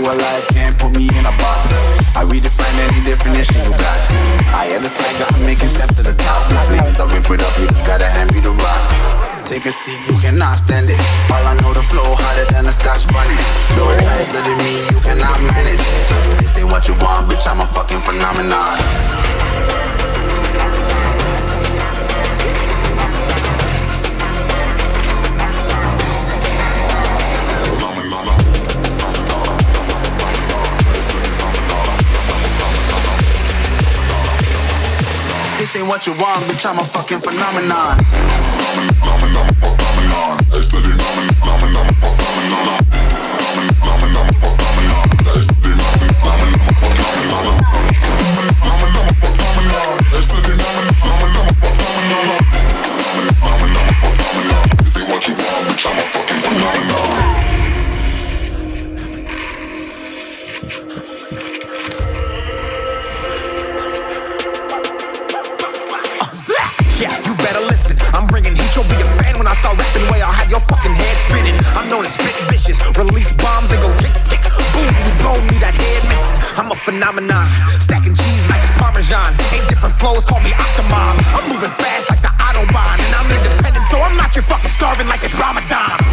alive, can't put me in a box. I redefine any definition you got. I am the tiger, I'm making steps to the top. The flames, I rip it up, you just gotta hand me the rock. Take a seat, you cannot stand it. All I know, the flow harder than a Scotch bonnet. No faster than me, you cannot manage. This ain't what you want, bitch, I'm a fucking phenomenon. This ain't what you want, bitch, I'm a fucking phenomenon. Yeah, you better listen. I'm bringing heat, you'll be a fan when I start rapping. Way I'll have your fucking head spinning. I'm known as spit vicious, release bombs and go tick tick. Boom, you blow me, that head missing. I'm a phenomenon, stacking cheese like it's Parmesan. 8 different flows, call me Octomom. I'm moving fast like the Autobahn, and I'm independent, so I'm not your fucking starving like it's Ramadan.